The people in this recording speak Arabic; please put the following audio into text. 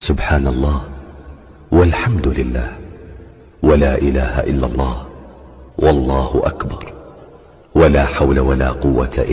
سبحان الله والحمد لله ولا إله إلا الله والله أكبر ولا حول ولا قوة إلا